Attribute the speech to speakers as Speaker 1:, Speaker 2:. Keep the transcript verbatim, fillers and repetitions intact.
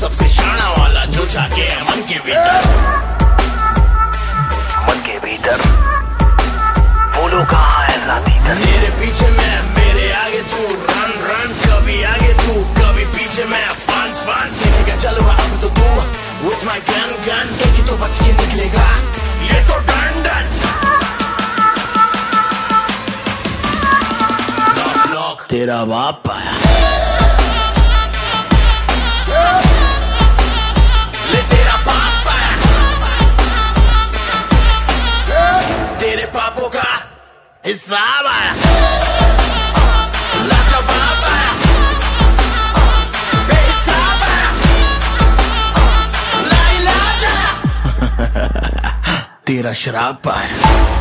Speaker 1: सबसे शाना वाला जो जाके है मन के भीतर,
Speaker 2: मन के भीतर बोलो कहाँ है साथी दर।
Speaker 1: तेरे पीछे मैं, मेरे आगे तू, रन रन, कभी आगे तू कभी पीछे मैं, फन फन देखेगा चलो अब तो तू, with my gun gun एक ही तो बच के निकलेगा ये तो डन डन। लॉक लॉक तेरा बाप आया, ले तेरा बाप आया, तेरे पापों का हिसाब आया, लाजवाब आया, बेहिसाब आया, लाइलाज आया, तेरा शराब आया।